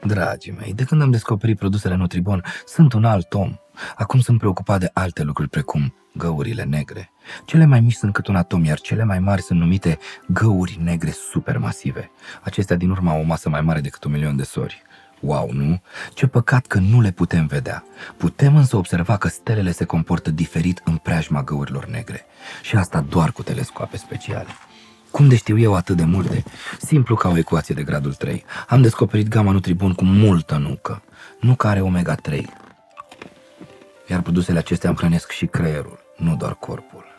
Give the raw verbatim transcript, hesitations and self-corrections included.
Dragii mei, de când am descoperit produsele Nutribon, sunt un alt om. Acum sunt preocupat de alte lucruri precum găurile negre. Cele mai mici sunt cât un atom, iar cele mai mari sunt numite găuri negre supermasive. Acestea din urmă au o masă mai mare decât un milion de sori. Wow, nu? Ce păcat că nu le putem vedea. Putem însă observa că stelele se comportă diferit în preajma găurilor negre. Și asta doar cu telescoape speciale. Cum de știu eu atât de multe? Simplu ca o ecuație de gradul trei. Am descoperit gama Nutribon cu multă nucă. Nuca are omega trei. Iar produsele acestea îmi hrănesc și creierul, nu doar corpul.